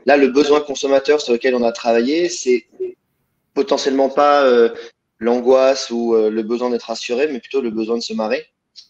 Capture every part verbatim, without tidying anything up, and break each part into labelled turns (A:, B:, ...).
A: là, le besoin consommateur sur lequel on a travaillé, c'est potentiellement pas euh, l'angoisse ou euh, le besoin d'être rassuré, mais plutôt le besoin de se marrer.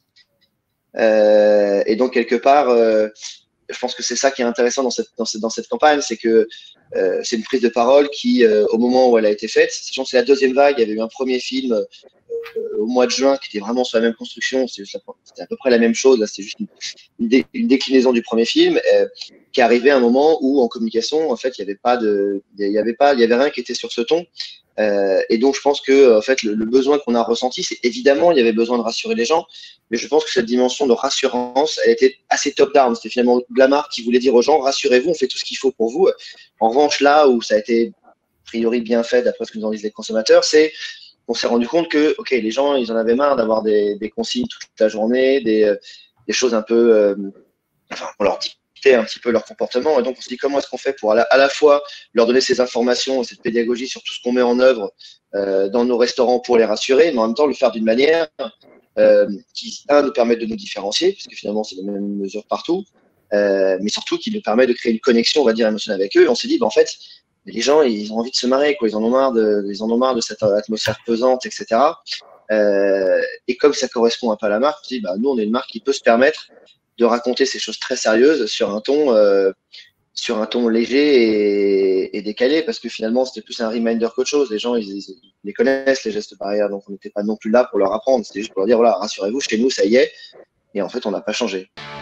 A: Euh, et donc, quelque part, euh, je pense que c'est ça qui est intéressant dans cette, dans cette, dans cette campagne, c'est que euh, c'est une prise de parole qui, euh, au moment où elle a été faite, sachant que c'est la deuxième vague, il y avait eu un premier film euh, au mois de juin qui était vraiment sur la même construction, c'était à peu près la même chose, là c'était juste une, une, dé, une, déclinaison du premier film, euh, qui arrivait à un moment où en communication, en fait, il n'y avait pas de, il y avait pas, il y avait rien qui était sur ce ton. Euh, et donc, je pense que en fait, le, le besoin qu'on a ressenti, c'est évidemment, il y avait besoin de rassurer les gens, mais je pense que cette dimension de rassurance, elle était assez top-down. C'était finalement Glamart qui voulait dire aux gens, rassurez-vous, on fait tout ce qu'il faut pour vous. En revanche, là où ça a été a priori bien fait, d'après ce que nous en disent les consommateurs, c'est qu'on s'est rendu compte que, ok, les gens, ils en avaient marre d'avoir des, des consignes toute la journée, des, euh, des choses un peu, euh, enfin, on leur dictait un petit peu leur comportement. Et donc, on se dit comment est-ce qu'on fait pour à la, à la fois leur donner ces informations, cette pédagogie sur tout ce qu'on met en œuvre euh, dans nos restaurants pour les rassurer, mais en même temps le faire d'une manière euh, qui, un, nous permet de nous différencier, puisque finalement, c'est les mêmes mesures partout, euh, mais surtout qui nous permet de créer une connexion, on va dire, émotionnelle avec eux. Et on s'est dit, ben, en fait, les gens, ils ont envie de se marrer, quoi. Ils en ont marre de, ils en ont marre de cette atmosphère pesante, et cetera. Euh, et comme ça correspond un peu à la marque, on s'est dit, bah, nous, on est une marque qui peut se permettre de raconter ces choses très sérieuses sur un ton, euh, sur un ton léger et, et décalé, parce que finalement, c'était plus un reminder qu'autre chose. Les gens, ils, ils, ils les connaissent, les gestes barrières, donc on n'était pas non plus là pour leur apprendre. C'était juste pour leur dire, voilà, rassurez-vous, chez nous, ça y est. Et en fait, on n'a pas changé.